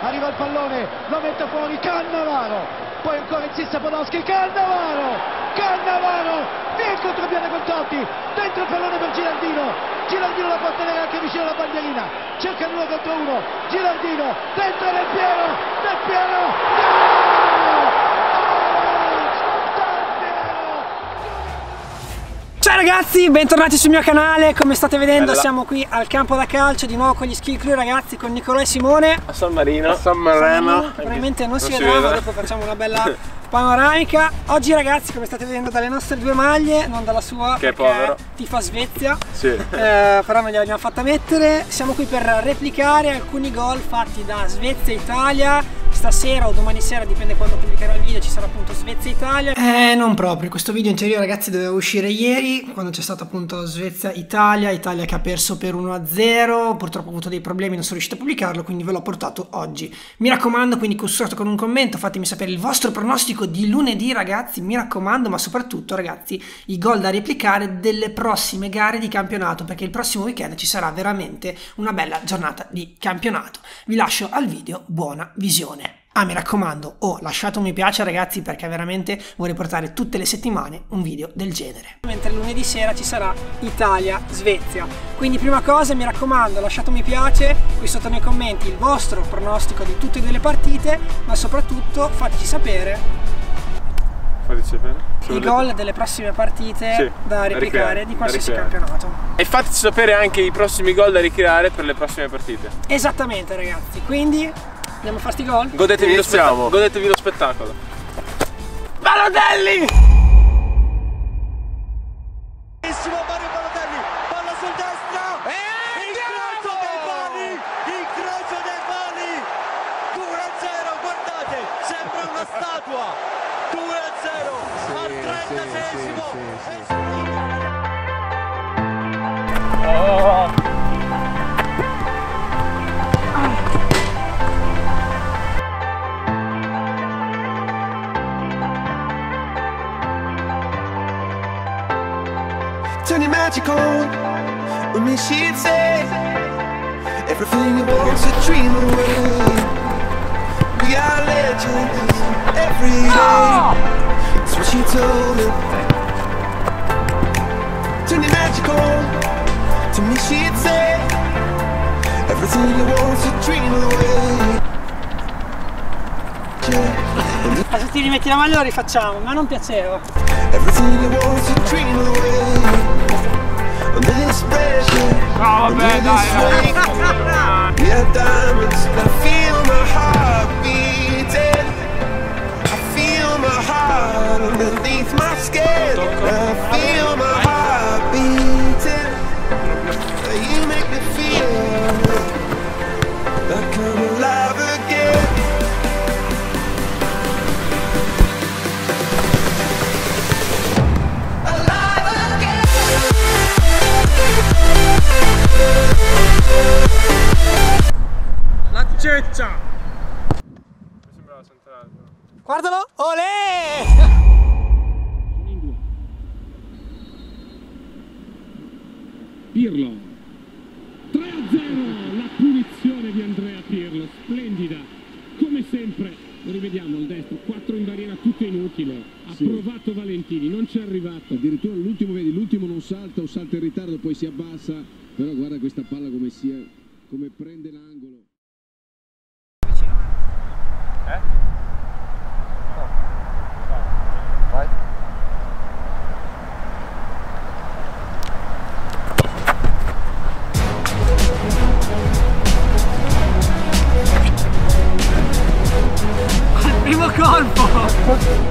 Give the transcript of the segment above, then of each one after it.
arriva il pallone, lo mette fuori Cannavaro, poi ancora insiste Podolski, Cannavaro, via il contropiede con Totti, dentro il pallone per Gilardino la può tenere anche vicino alla bandierina, cerca l'uno contro uno, Gilardino, dentro Del Piero, Ciao ragazzi, bentornati sul mio canale. Come state vedendo siamo qui al campo da calcio di nuovo con gli Skill Crew, ragazzi, con Nicolò e Simone a San Marino. Probabilmente non si vedrà, ma dopo facciamo una bella panoramica. Oggi ragazzi, come state vedendo dalle nostre due maglie, non dalla sua, che è povero, tifa Svezia, sì. Però non gliel'abbiamo fatta mettere. Siamo qui per replicare alcuni gol fatti da Svezia e Italia. Stasera o domani sera, dipende quando pubblicherò il video, ci sarà appunto Svezia-Italia. Non proprio, questo video in teoria ragazzi doveva uscire ieri, quando c'è stato appunto Svezia-Italia, Italia che ha perso per 1-0, purtroppo ho avuto dei problemi, non sono riuscito a pubblicarlo, quindi ve l'ho portato oggi. Mi raccomando, quindi consultato con un commento, fatemi sapere il vostro pronostico di lunedì ragazzi, mi raccomando, ma soprattutto ragazzi i gol da replicare delle prossime gare di campionato, perché il prossimo weekend ci sarà veramente una bella giornata di campionato. Vi lascio al video, buona visione. Ah, mi raccomando, lasciate un mi piace ragazzi, perché veramente vorrei portare tutte le settimane un video del genere. Mentre lunedì sera ci sarà Italia-Svezia, quindi prima cosa mi raccomando, lasciate un mi piace qui sotto nei commenti il vostro pronostico di tutte e due le partite, ma soprattutto fateci sapere i gol delle prossime partite da replicare di qualsiasi campionato. E fateci sapere anche i prossimi gol da ricreare per le prossime partite. Esattamente ragazzi, quindi andiamo a fare sti gol? Godetevi lo spettacolo. Balotelli! Mario Balotelli, palla sul destro, incrocio dei pali, 2-0, guardate, sembra una statua, 2-0 al 36esimo. Turn your magic on with me, she'd say everything you want to dream away. We are legends every day. That's what she told me. Turn your magic on to me, she'd say everything you want to dream away. Se ti rimetti la maglia lo rifacciamo, ma non piaceva. Everything you want to dream away. Under this pressure, under this weight, we are diamonds. I feel my heart beating. I feel my heart underneath my skin. I feel my heart beating. You make me feel like I'm alive again. La ceccia! Guardalo! Olè! Pirlo 3-0, la punizione di Andrea Pirlo, splendida come sempre. Lo rivediamo al destro, 4 in barriera, tutto inutile. Ha provato Valentini, non ci è arrivato. Addirittura l'ultimo, vedi, l'ultimo non salta o salta in ritardo, poi si abbassa. Però guarda questa palla come prende l'angolo. Vai. Al primo colpo!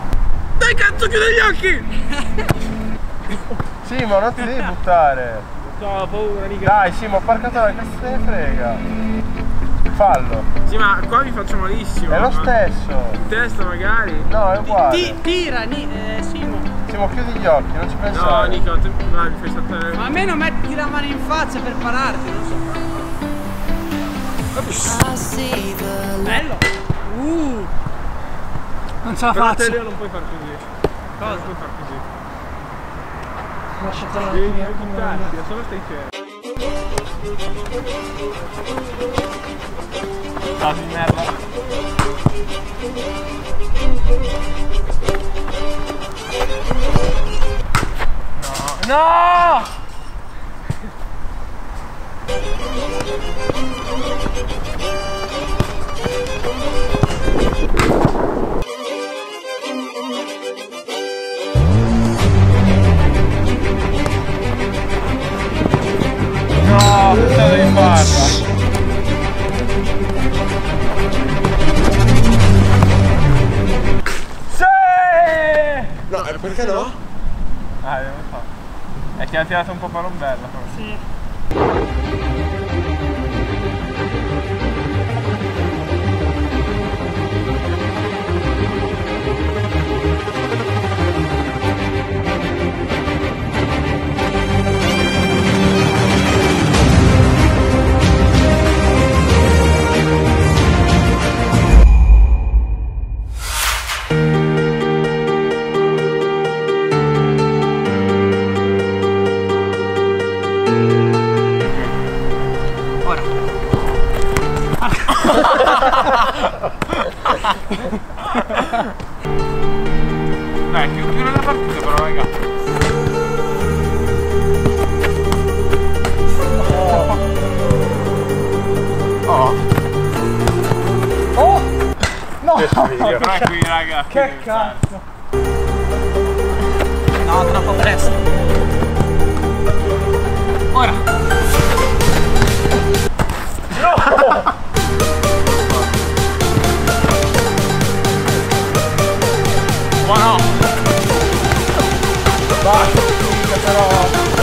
Dai cazzo, chiudi gli occhi! Sì, ma non ti devi buttare. No, ho paura, mica. Dai, sì, ma porca troia, che se ne frega. Fallo. Sì, ma qua mi faccio malissimo. È lo stesso. In testa magari. No, è uguale. Tira, Simo. Simo, chiudi gli occhi, non ci No, pensare. Nico, te mi fai saltare. Ma almeno metti la mano in faccia per pararti, non so. Bello. Non ce la Però faccio. te Leo non puoi far così. Cosa? Non puoi far così. Lasciatela. Devi buttarti, solo stai fermo. Ah, di merda. No! No! No, puttana di farla. No, perché no? Ah, non so. È che ha tirato un po' palombella forse. Sì. Dai, chiudi la partita però, raga. Tranquilli, raga. Che cazzo. No, troppo presto. Ora. Ma no! Basta, però.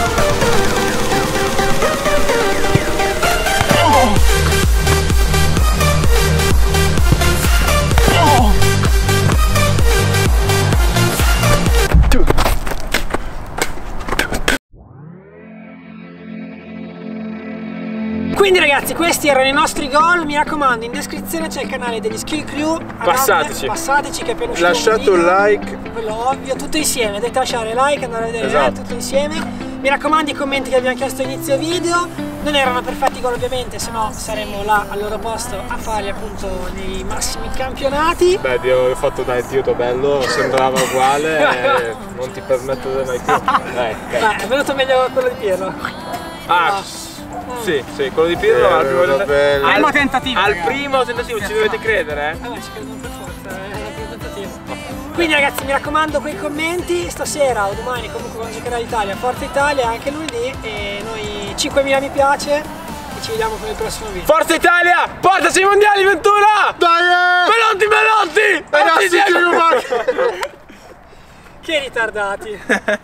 Quindi ragazzi, questi erano i nostri gol. Mi raccomando, in descrizione c'è il canale degli Skill Crew. Passateci. Passateci, che è appena uscito Lasciate un like. quello ovvio, tutto insieme. Dovete lasciare like, andare a vedere Esatto. tutto insieme. Mi raccomando, i commenti che abbiamo chiesto all'inizio video. Non erano perfetti gol ovviamente, se no saremmo là al loro posto a farli appunto nei massimi campionati. Beh, Dio, ho fatto dai, Dio bello, sembrava uguale, non ti permetto mai più. È venuto meglio quello di Pirlo. Ah, sì, quello di Pirlo al primo, Primo tentativo. al primo tentativo ci dovete credere, eh? Vabbè, ci credo per forza, è il primo tentativo. Quindi ragazzi, mi raccomando, quei commenti stasera o domani, comunque quando giocherà l'Italia, Forza Italia anche lunedì, e noi 5.000 mi piace e ci vediamo con il prossimo video. Forza Italia! Portaci ai mondiali, Ventura! Dai! Melotti! Ragazzi, Che ritardati!